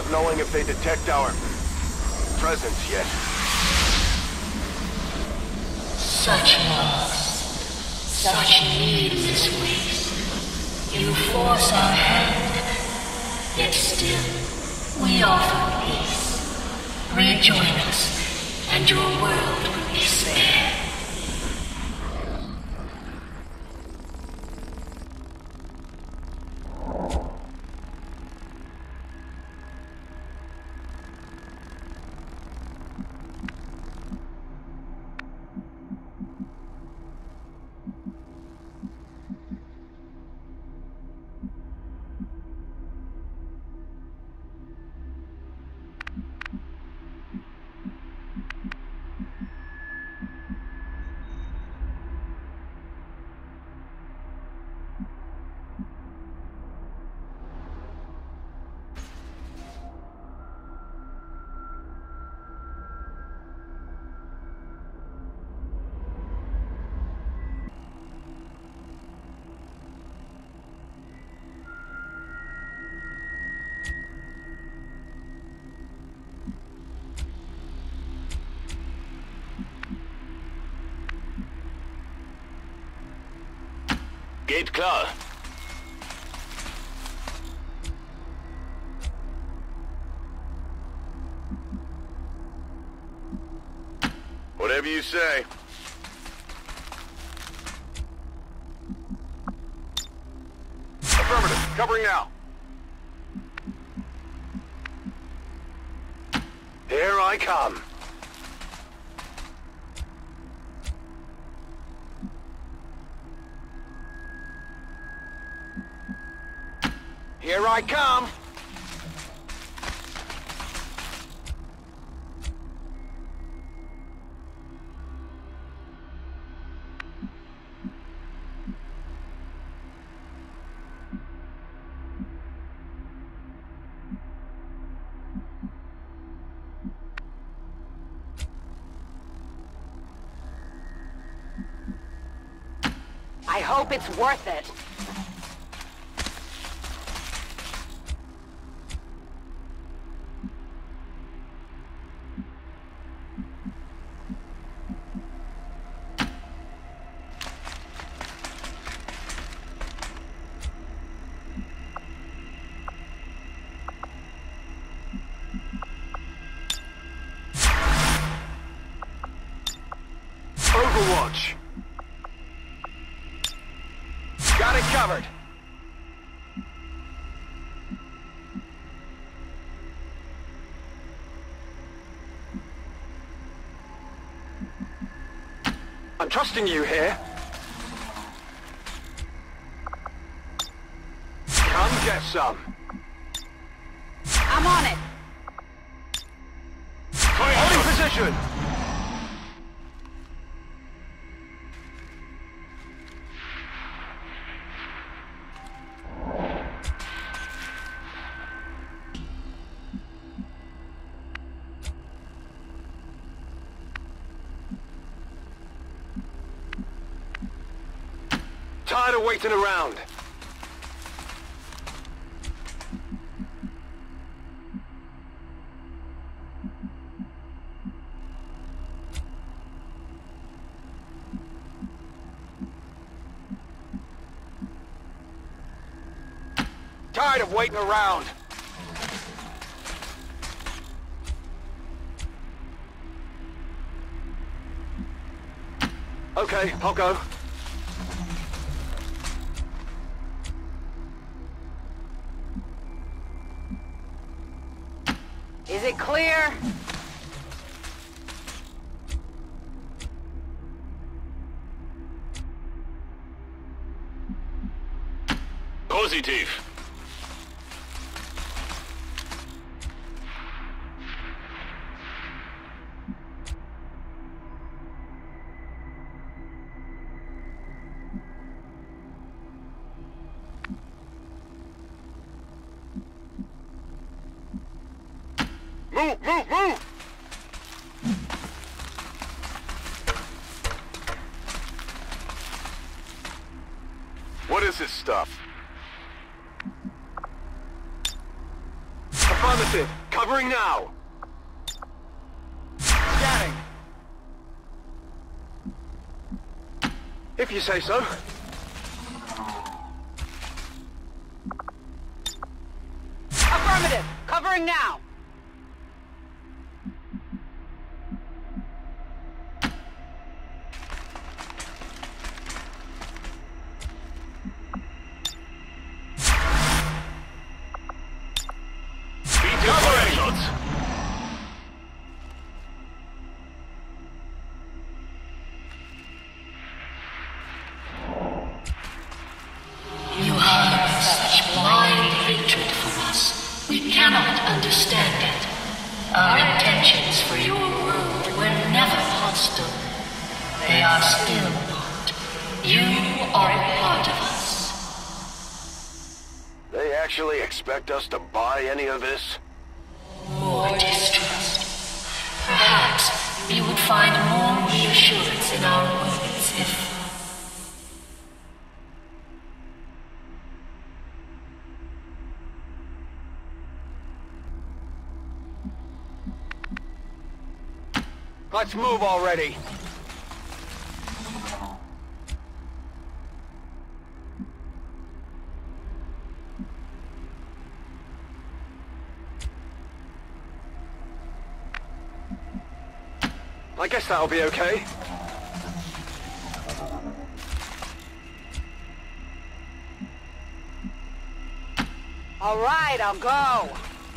of knowing if they detect our presence yet. Such loss, such needless waste. You force our hand, yet still we offer peace. Rejoin us, and your world will be spared. Geht klar. Whatever you say. Affirmative. Covering now. Here I come. Here I come! I hope it's worth it. Overwatch! Got it covered! I'm trusting you here. Come get some. I'm on it. Holding position! Tired of waiting around. Tired of waiting around. Okay, I'll go. Is it clear? Positive. Move, move, move! What is this stuff? Affirmative. Affirmative. Covering now. Scanning. If you say so. Affirmative. Covering now. You harbor such blind hatred for us. We cannot understand it. Our intentions for your world were never hostile. They are still not. You are a part of us. They actually expect us to buy any of this? More distrust. Perhaps you would find more reassurance in our words if... Let's move already. I guess that'll be okay. All right, I'll go.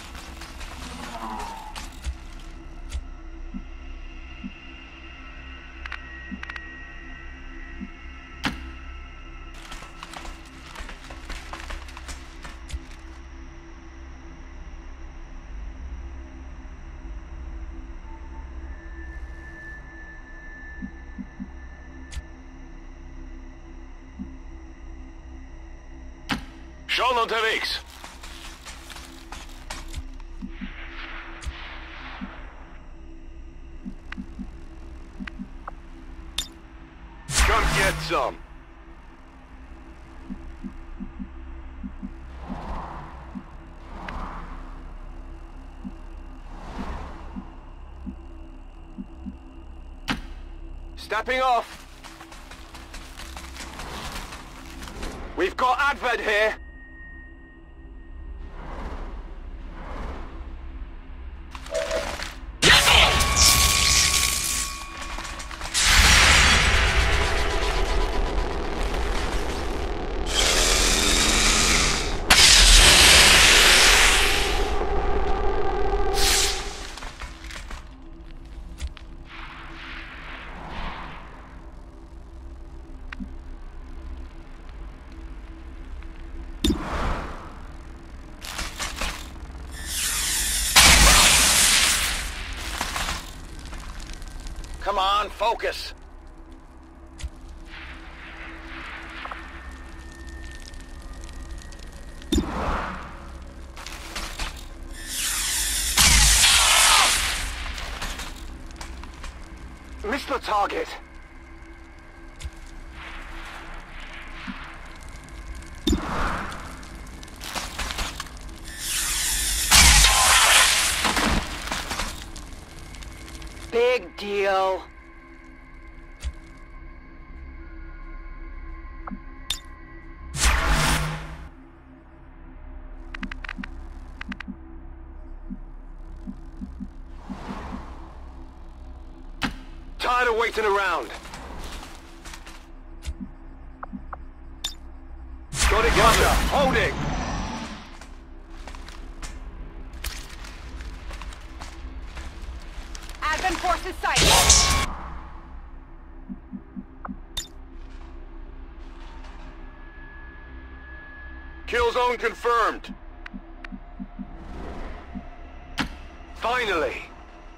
Schon unterwegs. Come get some. Stepping off. We've got Advent here. Come on, focus. Missed the target. Big deal. Tired of waiting around. Got it, gotcha. Holding. Advent forces sighted. Kill zone confirmed. Finally.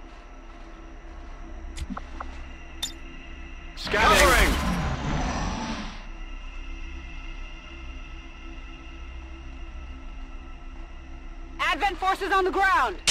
Scattering. Advent forces on the ground.